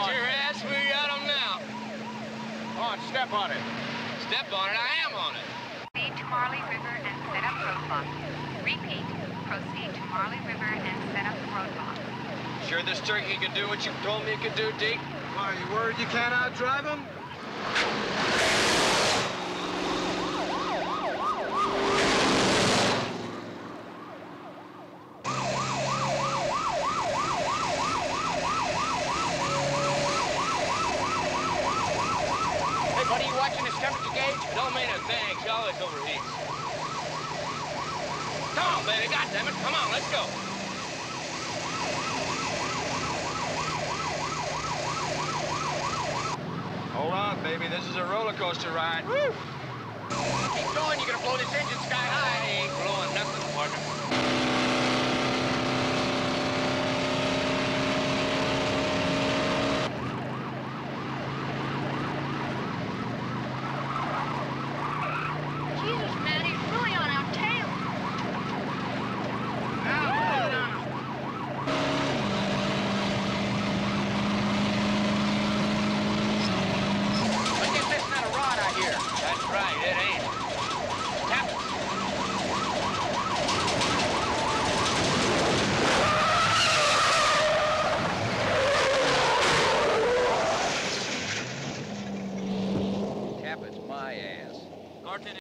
Got your ass, we got him now. Come on, step on it. Step on it, I am on it. Proceed to Marley River and set up roadblock. Repeat, proceed to Marley River and set up roadblock. Sure this turkey can do what you told me it could do, Deke? Are you worried you can't outdrive him? Hey, buddy, you watching this temperature gauge? It don't mean a thing, she always overheats. Come on, baby, goddammit, come on, let's go. Hold on, baby. This is a roller coaster ride. Woo! Keep going. You're gonna blow this engine sky high. I ain't blowing nothing, partner. Jesus, man, he's really on our tail. I guess that's not a rod I hear. That's right, it ain't. Tap it. Tap it's my ass. Carton